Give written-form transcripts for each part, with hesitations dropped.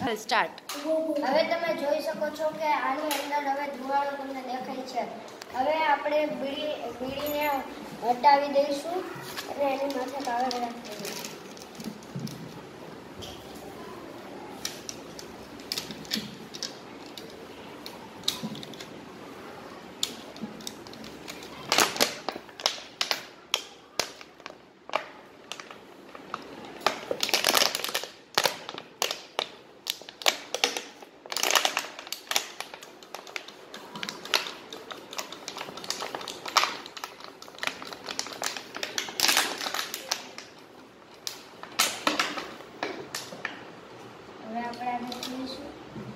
Start. હવે તમે જોઈ શકો છો કે આની અંદર હવે ધુવાળો તમને દેખાય છે. હવે આપણે બીડીને હટાવી દઈશું અને એની માથે કાગળ રાખી દઈશું. હવે આપણે આને ખોલીશું.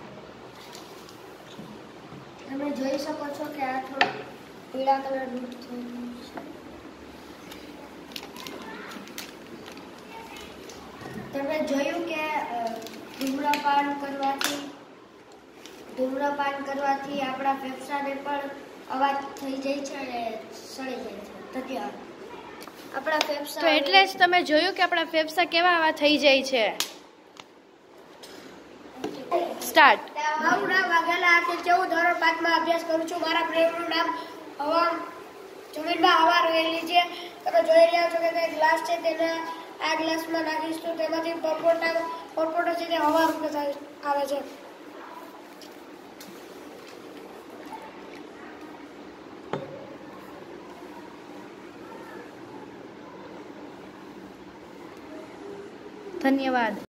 તમે જોઈ શકો છો કે આ થોડું પીળા કલરનું થઈ ગયું છે. તમે જોયું કે ધૂમ્રપાન કરવાથી આપણા ફેફસાને પણ અવાજ થઈ જાય છે અને સળી જાય છે. ધન્યવાદ. આપણા ફેફસા તો એટલે જ તમે જોયું કે આપણા ફેફસા કેવા આવા થઈ જાય છે. સ્ટાર્ટ. મારું નામ વાઘેલા આશિષ છે. હું ધોરણ 5 માં અભ્યાસ કરું છું. મારા પ્રેમનું નામ જમીનમાં હવા રહેલી છે. તમે જોઈ રહ્યા છો કે તે ગ્લાસ છે, તેને આ ગ્લાસમાં નાખીશું, તેમાંથી પરપોટો છે તે હવા રૂપે આવે છે. ધન્યવાદ.